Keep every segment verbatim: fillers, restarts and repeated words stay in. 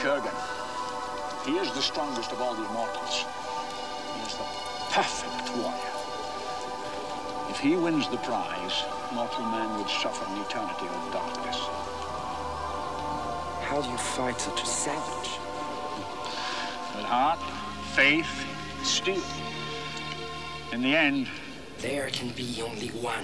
Kurgan. He is the strongest of all the immortals. He is the perfect warrior. If he wins the prize, mortal man would suffer an eternity of darkness. How do you fight such a savage? With heart, faith, steel. In the end... There can be only one.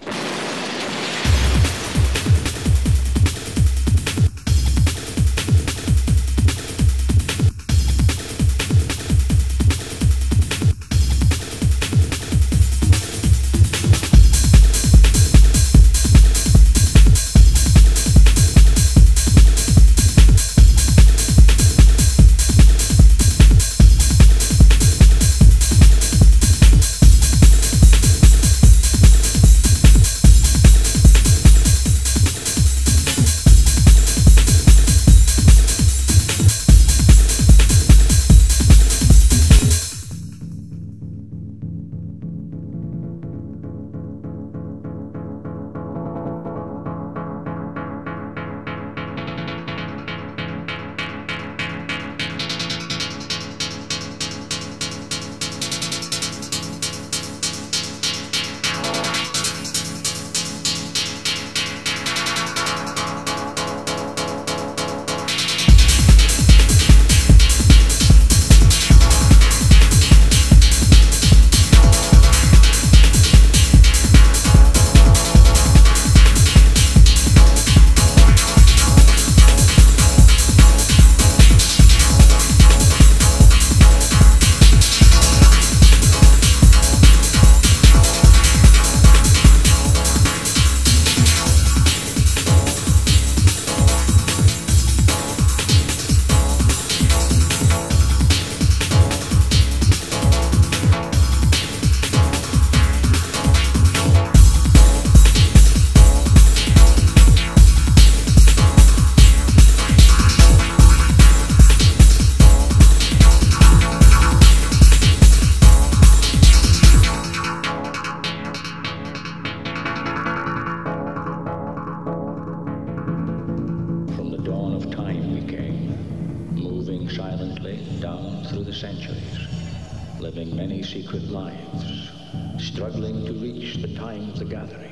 Centuries, living many secret lives, struggling to reach the time of the gathering,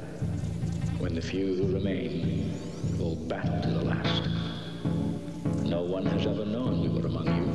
when the few who remain will battle to the last. No one has ever known we were among you.